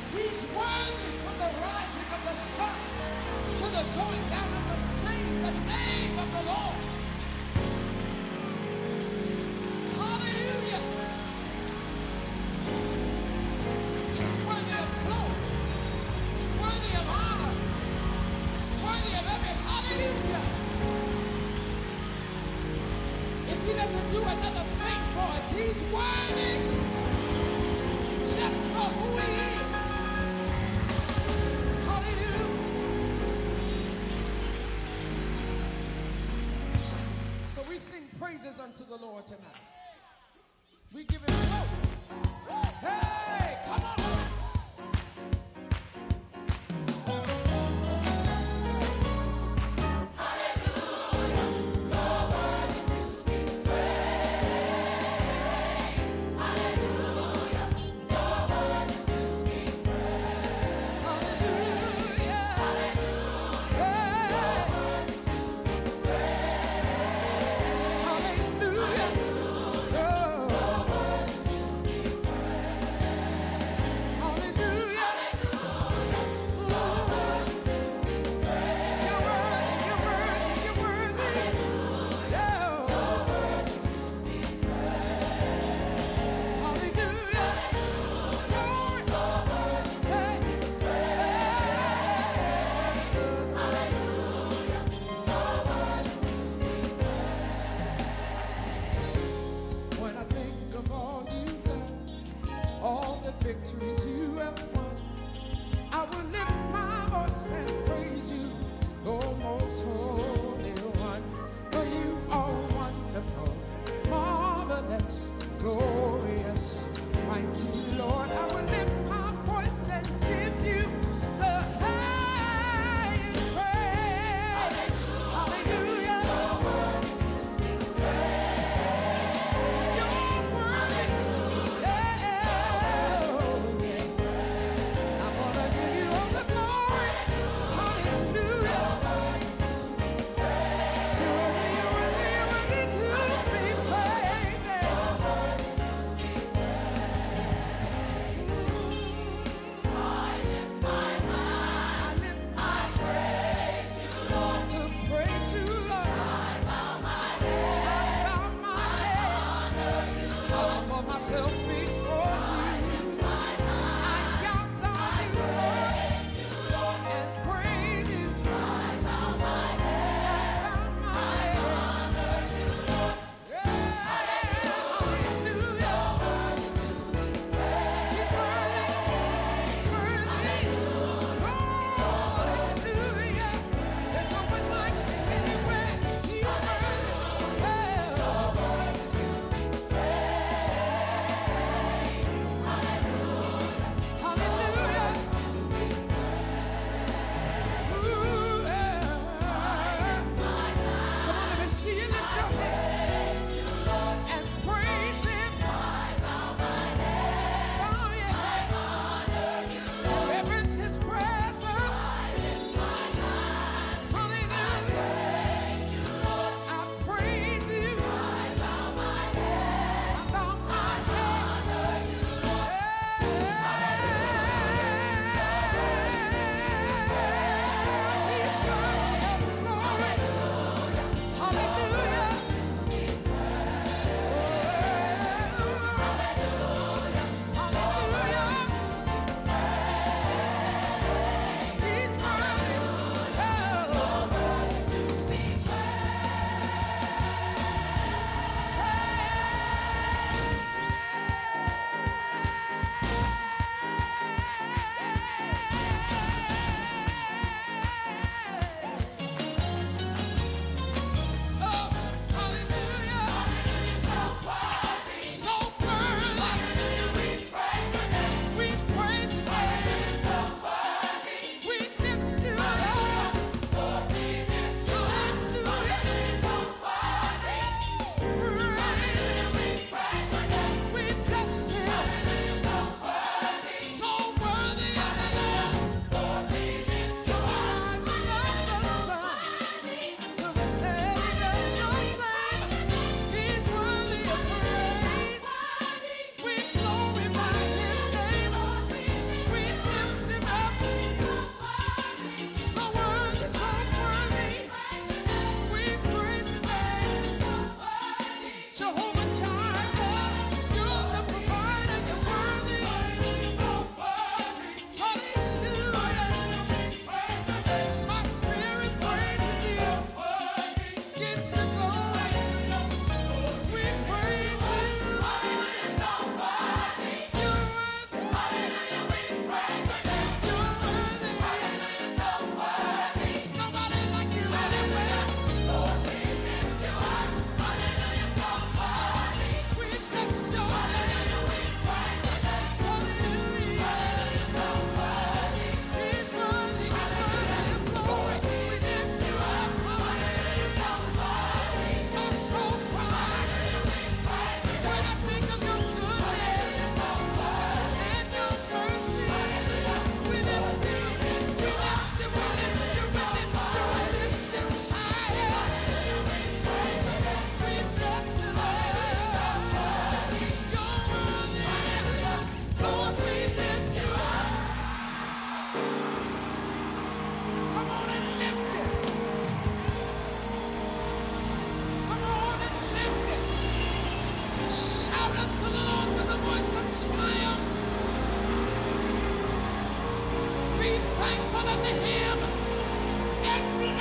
He's worthy from the rising of the sun to the going down of the same, the name of the Lord. Hallelujah. He's worthy of glory, worthy of honor, worthy of every hallelujah. If he doesn't do another thing for us, he's worthy just for who he is. Hallelujah. So we sing praises unto the Lord tonight. We give him glory. Hey, come on. Victories you have won, I will lift my voice and praise you, O most holy one. For you are wonderful, marvelous, glorious, mighty Lord. I will lift my voice and give you the highest praise. Hallelujah. You're worthy. I'm gonna give you all the glory.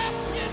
Yes, yes.